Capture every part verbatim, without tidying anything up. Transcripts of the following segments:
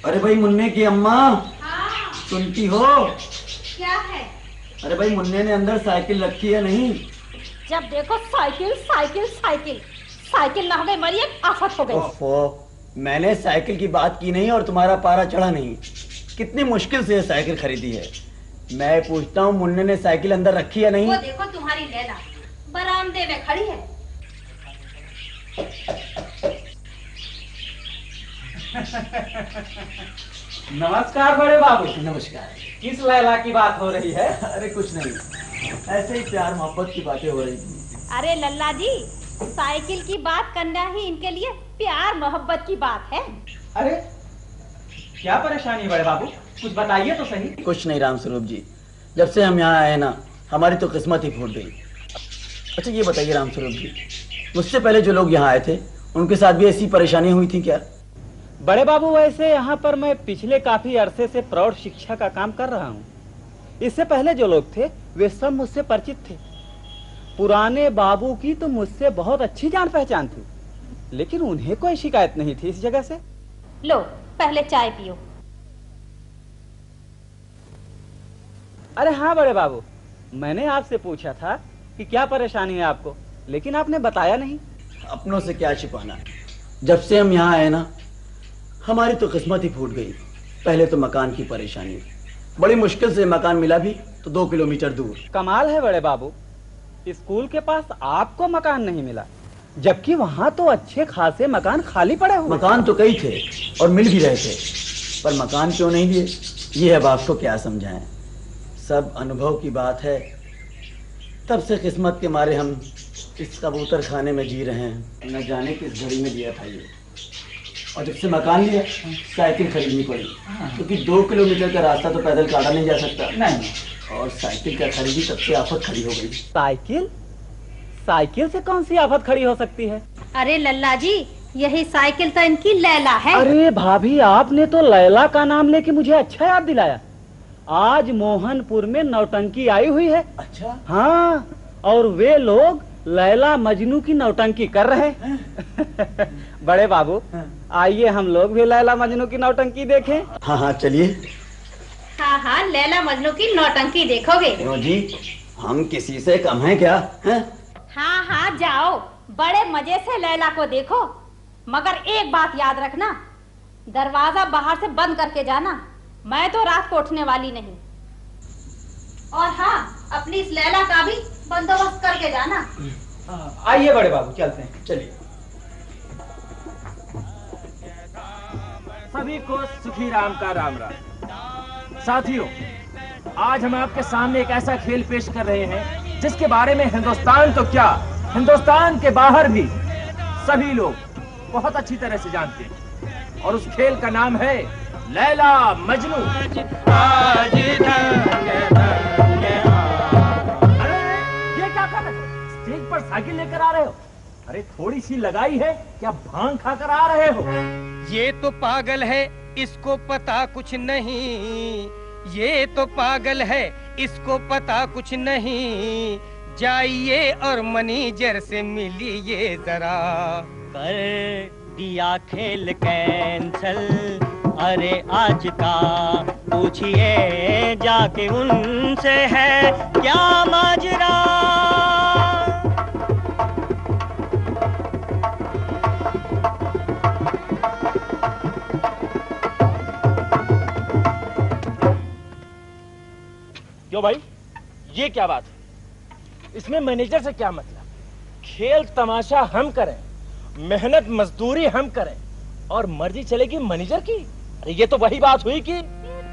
अरे भाई मुन्ने की अम्मा। हाँ। सुनती हो? क्या है? अरे भाई मुन्ने ने अंदर साइकिल रखी है नहीं? जब देखो साइकिल साइकिल साइकिल साइकिल ना हमें मरी एक आफत हो गई। ओफो, मैंने साइकिल की बात की नहीं और तुम्हारा पारा चढ़ा नहीं। कितनी मुश्किल से ये साइकिल खरीदी है। मैं पूछता हूँ मुन्ने ने साइकिल अंदर रखी है नहीं? वो देखो तुम्हारी लैला बरामदे में खड़ी है। नमस्कार बड़े बाबू। नमस्कार। किस लैला की बात हो रही है? अरे कुछ नहीं, ऐसे ही प्यार मोहब्बत की बातें हो रही थी। अरे लल्ला जी, साइकिल की बात करना ही इनके लिए प्यार मोहब्बत की बात है। अरे क्या परेशानी है बड़े बाबू, कुछ बताइए तो सही। कुछ नहीं रामस्वरूप जी, जब से हम यहाँ आए ना हमारी तो किस्मत ही फूट गई। अच्छा ये बताइए रामस्वरूप जी, मुझसे पहले जो लोग यहाँ आए थे उनके साथ भी ऐसी परेशानी हुई थी क्या? बड़े बाबू वैसे यहाँ पर मैं पिछले काफी अरसे से प्रौढ़ शिक्षा का काम कर रहा हूँ। इससे पहले जो लोग थे वे सब मुझसे परिचित थे। पुराने बाबू की तो मुझसे बहुत अच्छी जान पहचान थी, लेकिन उन्हें कोई शिकायत नहीं थी इस जगह से। लो पहले चाय पियो। अरे हाँ बड़े बाबू, मैंने आपसे पूछा था कि क्या परेशानी है आपको, लेकिन आपने बताया नहीं। अपनों से क्या छिपाना, जब से हम यहाँ आए ना हमारी तो किस्मत ही फूट गई। पहले तो मकान की परेशानी, बड़ी मुश्किल से मकान मिला भी तो दो किलोमीटर दूर। कमाल है बड़े बाबू, स्कूल के पास आपको मकान नहीं मिला, जबकि वहाँ तो अच्छे खासे मकान खाली पड़े हुए। मकान तो कई थे और मिल भी रहे थे, पर मकान क्यों नहीं लिए ये अब आपको क्या समझाएं। सब अनुभव की बात है। तब से किस्मत के मारे हम इस कबूतर खाने में जी रहे हैं। न जाने किस घड़ी में लिया था ये, और जब से मकान लिया साइकिल खरीदनी पड़ी, क्योंकि दो किलोमीटर का रास्ता तो पैदल काटा नहीं जा सकता। नहीं, और साइकिल का खरीदी तब से आफत खड़ी हो गई। साइकिल? साइकिल से कौन सी आफत खड़ी हो सकती है? अरे लल्ला जी, यही साइकिल तो इनकी लैला है। अरे भाभी, आपने तो लैला का नाम लेके मुझे अच्छा याद दिलाया। आज मोहनपुर में नौटंकी आई हुई है। अच्छा? हाँ, और वे लोग लैला मजनू की नौटंकी कर रहे हैं। बड़े बाबू, आइए हम लोग भी लैला मजनू की नौटंकी देखें। हाँ हाँ चलिए। हाँ हाँ, लैला मजनू की नौटंकी देखोगे? क्यों जी, हम किसी से कम हैं क्या? है? हाँ हाँ जाओ, बड़े मजे से लैला को देखो, मगर एक बात याद रखना, दरवाजा बाहर से बंद करके जाना। मैं तो रात को उठने वाली नहीं। और हाँ, अपनी इस लैला का भी बंदोबस्त करके जाना। आइए बड़े बाबू, चलते हैं। चलिए। सभी को सुखी राम का राम राम। साथियों, आज हम आपके सामने एक ऐसा खेल पेश कर रहे हैं जिसके बारे में हिंदुस्तान तो क्या, हिंदुस्तान के बाहर भी सभी लोग बहुत अच्छी तरह से जानते हैं, और उस खेल का नाम है लैला मजनू। आज अरे ये क्या कर रहे हो? स्टेज पर साइकिल लेकर आ रहे हो? अरे थोड़ी सी लगाई है क्या भांग खाकर आ रहे हो? ये तो पागल है, इसको पता कुछ नहीं। ये तो पागल है, इसको पता कुछ नहीं। जाइए और मैनेजर से मिलिए जरा। कर दिया खेल कैंसल, अरे आज का पूछिए जाके उनसे है क्या माजरा। क्यों भाई, ये क्या बात है? इसमें मैनेजर से क्या मतलब? खेल तमाशा हम करें, मेहनत मजदूरी हम करें, और मर्जी चलेगी मैनेजर की। अरे ये तो वही बात हुई कि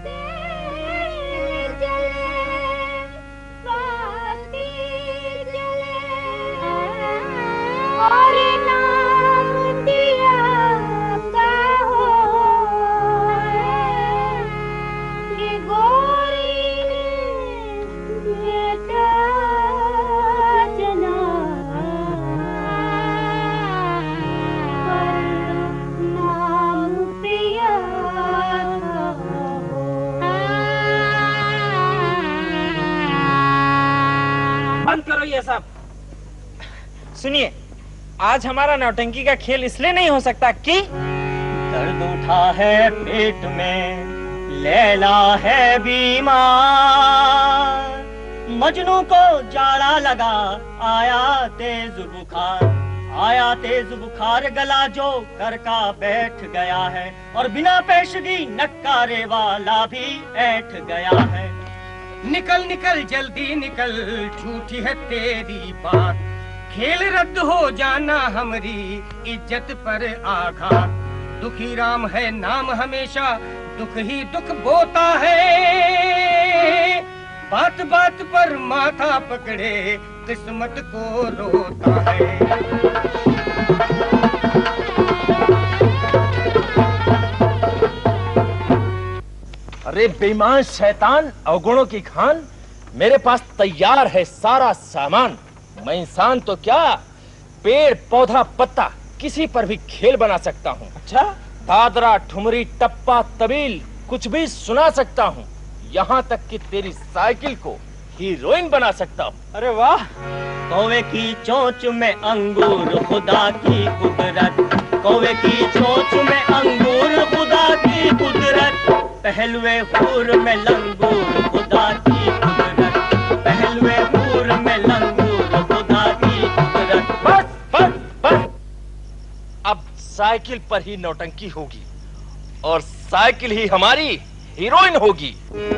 करो ये सब। सुनिए, आज हमारा नौटंकी का खेल इसलिए नहीं हो सकता कि दर्द उठा है पेट में, लैला है बीमार। मजनू को जाड़ा लगा, आया तेज बुखार, आया तेज बुखार, गला जो कर का बैठ गया है, और बिना पेशगी नक्कारे वाला भी ऐठ गया है। निकल निकल जल्दी निकल, झूठी है तेरी बात, खेल रद्द हो जाना हमारी इज्जत पर आघात। दुखी राम है नाम हमेशा, दुख ही दुख बोता है, बात बात पर माथा पकड़े किस्मत को रोता है। अरे बेईमान शैतान, अवगुणों की खान, मेरे पास तैयार है सारा सामान। मैं इंसान तो क्या, पेड़ पौधा पत्ता किसी पर भी खेल बना सकता हूँ। अच्छा? दादरा ठुमरी टप्पा तबील कुछ भी सुना सकता हूँ, यहाँ तक कि तेरी साइकिल को हीरोइन बना सकता हूँ। अरे वाह! कौवे की चोंच में अंगूर, खुदा की कुदरत, कौवे की चोंच में अंगूर, खुदा की कुदरत, पहलवे हूर में लंगूर, खुदा की कुदरत, पहलवे हूर में लंगूर, खुदा की कुदरत। बस बस बस, अब साइकिल पर ही नौटंकी होगी और साइकिल ही हमारी हीरोइन होगी।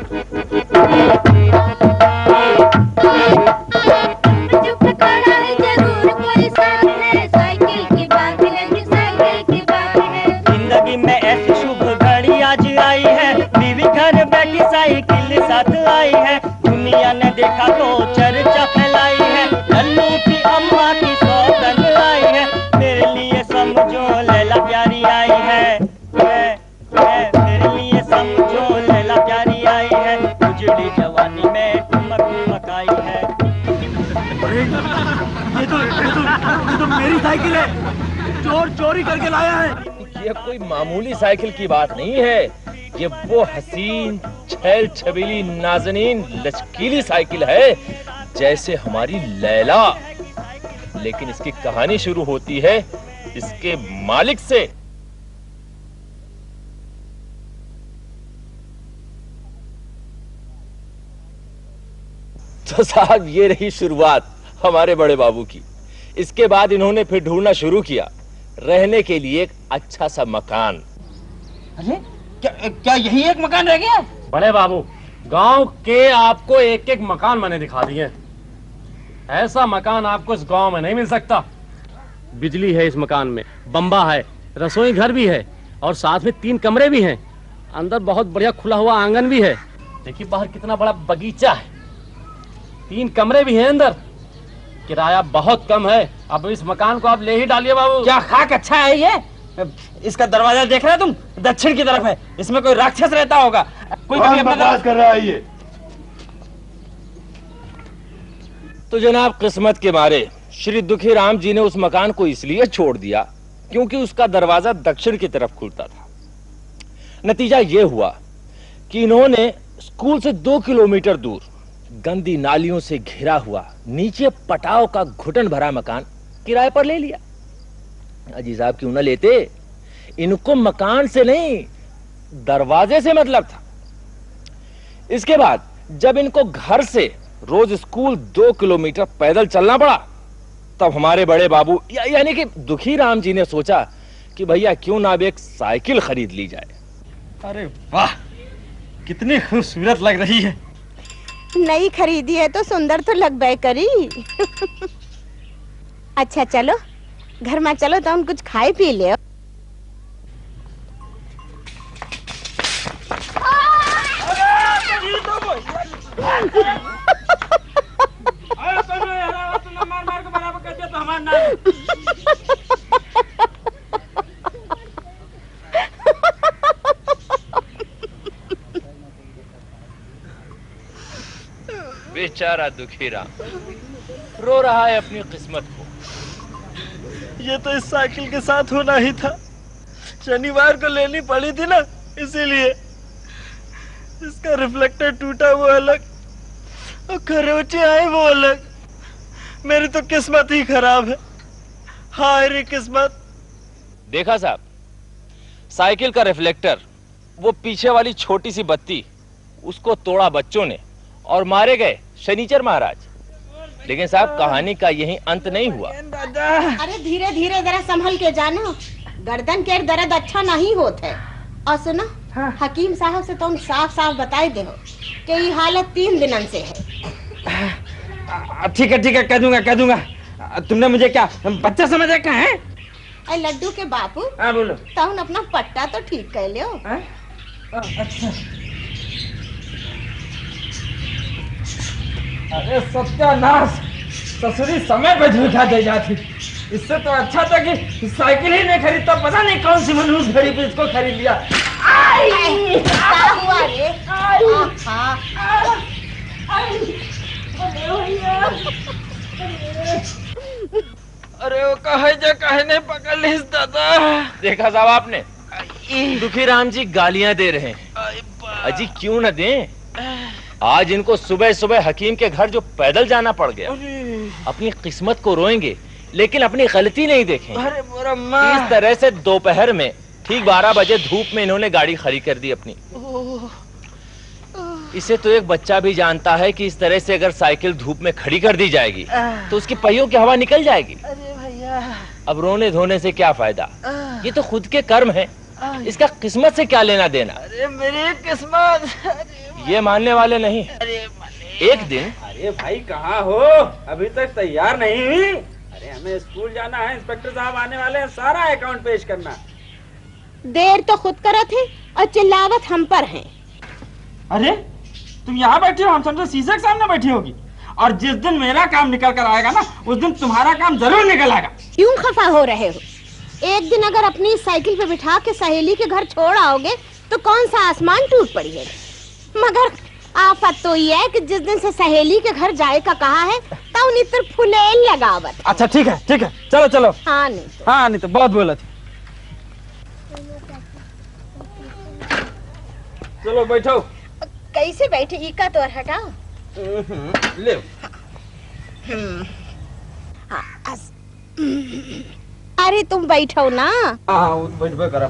चुप खड़ा है जरूर कोई साथ है, साइकिल की बात है, साइकिल की बात है। जिंदगी में ऐसी शुभ घड़ी आज आई है, बीवी घर बैठी साइकिल साथ आई है। दुनिया ने देखा तो चर्चा फैलाई है, लल्लू की अम्मा की सौगंध आई है। मेरे लिए समझो लैला प्यारी आई है, है, है, मेरे लिए समझो लैला प्यारी आई है। उजड़ी जवानी में ठुमक ठुमक आई है। ये तो ये तो ये तो मेरी साइकिल है, चोर चोरी करके लाया है। ये कोई मामूली साइकिल की बात नहीं है, ये वो हसीन छैल छबीली नाज़नीन लचकीली साइकिल है जैसे हमारी लैला। लेकिन इसकी कहानी शुरू होती है इसके मालिक से। तो साहब ये रही शुरुआत हमारे बड़े बाबू की। इसके बाद इन्होंने फिर ढूंढना शुरू किया रहने के लिए एक अच्छा सा मकान। अरे क्या क्या यही एक मकान रह गया? बड़े बाबू, गांव के आपको एक एक मकान मैंने दिखा दिए। ऐसा मकान आपको इस गांव में नहीं मिल सकता। बिजली है इस मकान में, बम्बा है, रसोई घर भी है और साथ में तीन कमरे भी हैं। अंदर बहुत बढ़िया खुला हुआ आंगन भी है। देखिए बाहर कितना बड़ा बगीचा है, तीन कमरे भी हैं अंदर। किराया बहुत कम है। अब इस मकान को आप ले ही डालिए बाबू। क्या खाक अच्छा है ये? इसका दरवाजा देख रहे हो तुम, दक्षिण की तरफ है। इसमें कोई राक्षस रहता होगा। कोई कभी अपना कर रहा है ये। तो जनाब किस्मत के मारे श्री दुखी राम जी ने उस मकान को इसलिए छोड़ दिया क्योंकि उसका दरवाजा दक्षिण की तरफ खुलता था। नतीजा ये हुआ कि इन्होंने स्कूल से दो किलोमीटर दूर गंदी नालियों से घिरा हुआ नीचे पटाव का घुटन भरा मकान किराए पर ले लिया। अजी साहब क्यों ना लेते, इनको मकान से नहीं दरवाजे से मतलब था। इसके बाद जब इनको घर से रोज स्कूल दो किलोमीटर पैदल चलना पड़ा तब हमारे बड़े बाबू या, यानी कि दुखी राम जी ने सोचा कि भैया क्यों ना अब एक साइकिल खरीद ली जाए। अरे वाह, कितनी खूबसूरत लग रही है। नई खरीदी है तो सुंदर तो लगबे करी। अच्छा चलो घर में चलो तो हम कुछ खाए पी ले। बेचारा दुखी राम रो रहा है अपनी किस्मत को। ये तो इस साइकिल के साथ होना ही था। शनिवार को लेनी पड़ी थी ना, इसीलिए। इसका रिफ्लेक्टर टूटा वो अलग और खरोचे आए वो अलग। मेरी तो किस्मत ही खराब है। हाय रे किस्मत। देखा साहब, साइकिल का रिफ्लेक्टर, वो पीछे वाली छोटी सी बत्ती, उसको तोड़ा बच्चों ने और मारे गए शनिचर महाराज। लेकिन साहब कहानी का यही अंत नहीं हुआ। अरे धीरे धीरे जरा संभल के जानो, गर्दन के दर्द अच्छा नहीं होता है। और सुनो, हाँ। हकीम साहब से तुम साफ साफ बताए दो कि ये हालत तीन दिनों से है। ठीक है ठीक है, कह दूंगा कह दूंगा। तुमने मुझे क्या बच्चा समझा क्या है? अरे लड्डू के बापू, हाँ बोलो। तुम अपना पट्टा तो ठीक कर लियो। अच्छा। अरे सत्यानाश, ससुरी समय पे झूठा दे जाती। इससे तो अच्छा था कि साइकिल ही नहीं खरीदता, पता नहीं कौन सी मनहूस घड़ी पे इसको खरीद लिया। क्या हुआ रे? अरे वो कहे जा कहे नहीं पकड़ ली दादा। देखा साहब आपने, दुखी राम जी गालियां दे रहे हैं। अजी क्यों न दें, आज इनको सुबह सुबह हकीम के घर जो पैदल जाना पड़ गया। अपनी किस्मत को रोएंगे लेकिन अपनी गलती नहीं देखेंगे। अरे मेरा माँ। इस तरह से दोपहर में ठीक बारह बजे धूप में इन्होंने गाड़ी खड़ी कर दी अपनी। इसे तो एक बच्चा भी जानता है कि इस तरह से अगर साइकिल धूप में खड़ी कर दी जाएगी तो उसकी पहियों की हवा निकल जाएगी। अरे भैया, अब रोने धोने से क्या फायदा, ये तो खुद के कर्म है, इसका किस्मत से क्या लेना देना। अरे मेरी किस्मत। ये मानने वाले नहीं। एक दिन। अरे भाई कहाँ हो, अभी तक तैयार नहीं हुई? अरे हमें स्कूल जाना है, इंस्पेक्टर साहब आने वाले हैं, सारा अकाउंट पेश करना। देर तो खुद करा थे और चिल्लावत हम पर हैं। अरे तुम यहाँ बैठी हो, हम समझे शीशे के सामने बैठी होगी। और जिस दिन मेरा काम निकल कर आएगा ना, उस दिन तुम्हारा काम जरूर निकल आएगा। क्यों खफा हो रहे हो? एक दिन अगर अपनी साइकिल पे बिठा के सहेली के घर छोड़ आओगे तो कौन सा आसमान टूट पड़ी है। मगर आफत तो ये है कि जिस दिन से सहेली के घर जाए का कहा है तब उन्हीं तर फुलेल लगावत। अच्छा ठीक है ठीक है, चलो चलो। हाँ नहीं तो, हाँ नहीं तो बहुत बोला थी। चलो बैठो। कैसे बैठे? इका तो हटाओ। ले। अरे तुम बैठो ना। हाँ बैठबे करा।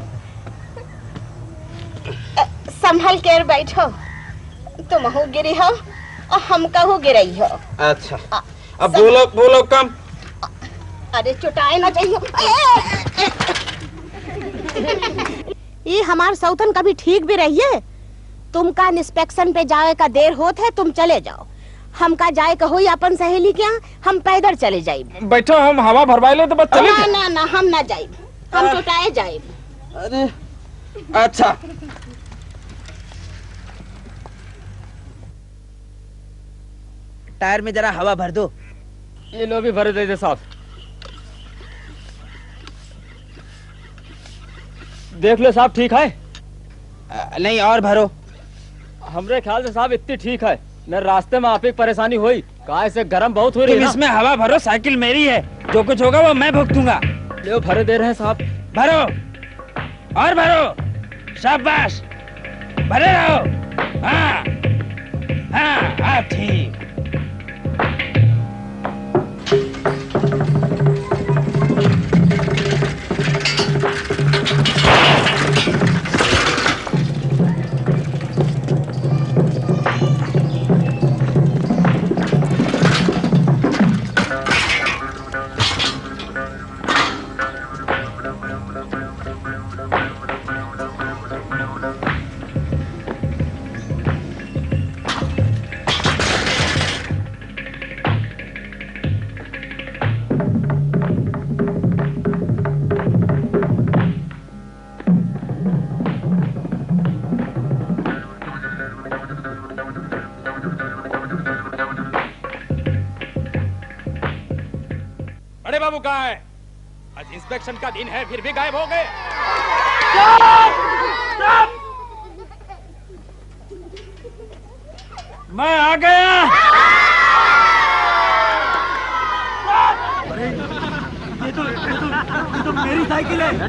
संभल कर बैठो, तुम हो गिरी हो और हम कहू गिरई हो। अच्छा अब बोलो बोलो कम। अरे चुटाए ना चाहिए। ये हमार सौतन कभी ठीक भी रही है। तुमका इंस्पेक्शन पे जाए का देर होत है, तुम चले जाओ। हमका जाए का होई अपन सहेली के यहाँ, हम पैदल चले जाए। बैठो, हम हवा भरवाए ले तो बस चले। ना ना ना, हम ना जाए, हम चुटाए जाए। अरे अच्छा। टायर में जरा हवा भर दो। ये लो भी भर दे दे साहब। देख लो साहब, ठीक है? आ, नहीं और भरो। हमरे ख्याल से साहब इतनी ठीक है। न रास्ते में आप ही परेशानी हुई, कहा से गर्म बहुत हो रही है। इसमें हवा भरो, साइकिल मेरी है, जो कुछ होगा वो मैं भुगतूंगा। ले भरे दे रहे हैं साहब। भरो और भरो, शाबाश, भरे रहो। हाँ हाँ हाँ ठीक। बाबू कहाँ है? आज इंस्पेक्शन का दिन है, फिर भी गायब हो गए। मैं आ गया। अरे ये तो ये तो, ये तो मेरी साइकिल है।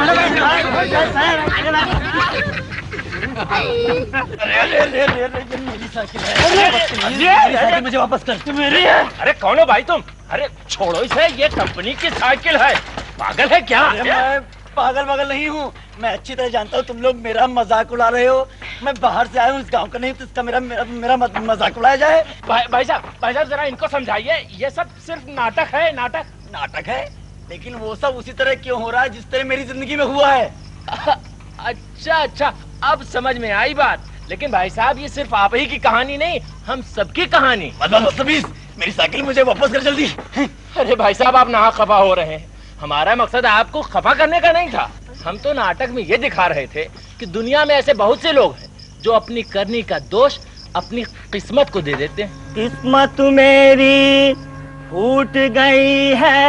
अरे अरे अरे अरे मेरी साइकिल है। मेरी साइकिल मुझे वापस कर। मेरी है। अरे कौन हो भाई तुम? अरे छोड़ो इसे, ये कंपनी की साइकिल है। पागल है क्या? मैं पागल वागल नहीं हूँ। मैं अच्छी तरह जानता हूँ तुम लोग मेरा मजाक उड़ा रहे हो। मैं बाहर से आया हूँ, इस गांव का नहीं, तो इसका मेरा मेरा, मेरा मजाक उड़ाया जाए। भाई भाई साहब भाई साहब जरा इनको समझाइए, ये सब सिर्फ नाटक है। नाटक नाटक है, लेकिन वो सब उसी तरह क्यों हो रहा है जिस तरह मेरी जिंदगी में हुआ है। अच्छा अच्छा, अब समझ में आई बात। लेकिन भाई साहब ये सिर्फ आप ही की कहानी नहीं, हम सबकी कहानी। मेरी साइकिल मुझे वापस कर जल्दी। अरे भाई साहब आप ना खफा हो रहे हैं, हमारा मकसद आपको खफा करने का नहीं था। हम तो नाटक में ये दिखा रहे थे कि दुनिया में ऐसे बहुत से लोग हैं जो अपनी करनी का दोष अपनी किस्मत को दे देते हैं। किस्मत मेरी फूट गई है,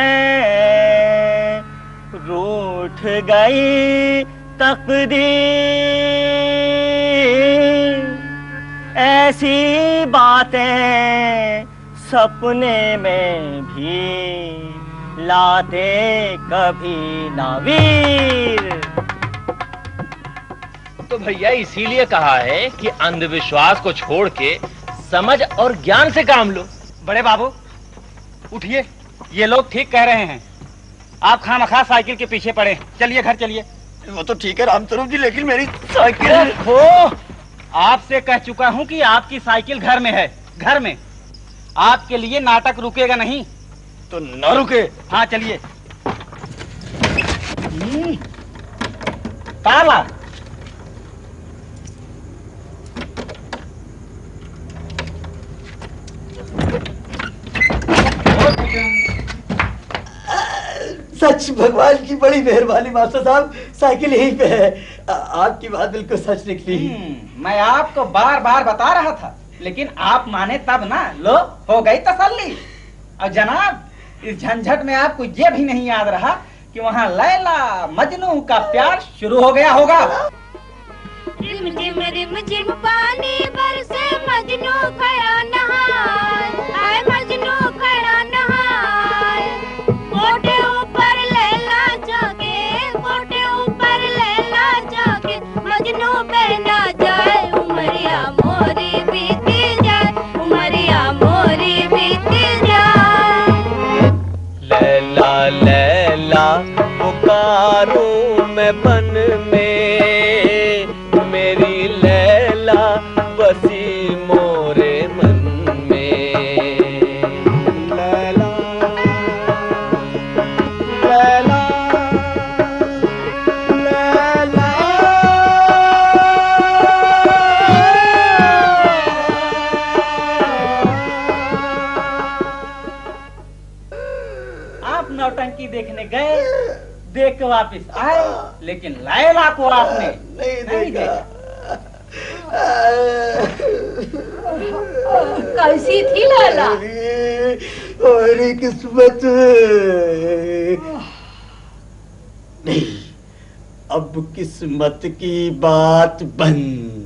रूठ गई तकदीर, ऐसी बातें सपने में भी लाते कभी ना वीर। तो भैया इसीलिए कहा है कि अंधविश्वास को छोड़ के समझ और ज्ञान से काम लो। बड़े बाबू उठिए, ये लोग ठीक कह रहे हैं। आप खामखा साइकिल के पीछे पड़े, चलिए घर चलिए। वो तो ठीक है रामस्वरूप जी, लेकिन मेरी साइकिल। हो, आपसे कह चुका हूं कि आपकी साइकिल घर में है, घर में। आपके लिए नाटक रुकेगा नहीं। तो न रुके। हाँ चलिए। ताला सच भगवान की बड़ी मेहरबानी मास्टर साहब, साइकिल यहीं पे है। आ, आपकी बात बिल्कुल सच निकली। मैं आपको बार बार बता रहा था, लेकिन आप माने तब ना। लो हो गई तसल्ली। और जनाब इस झंझट में आपको ये भी नहीं याद रहा कि वहाँ लैला मजनू का प्यार शुरू हो गया होगा। रिम झिम रिम झिम पानी बरसे, मजनू खड़ा नहाए, आए मजनू खड़ा नहाए। कोटे ऊपर लैला जाके, कोटे ऊपर लैला जाके, मजनू बहना जाए, उमरिया मोरी बीती जाए, उमरिया मोरी बीती जाए। लैला लैला पुकारूं मैं बन में, मेरी लैला बसी मोरे मन में। लैला लैला लैला। आप नौटंकी देखने गए, देख के वापिस आए, लेकिन लैला को आपने नहीं, नहीं देखा। कैसी थी लैला? मेरी किस्मत नहीं, अब किस्मत की बात बंद।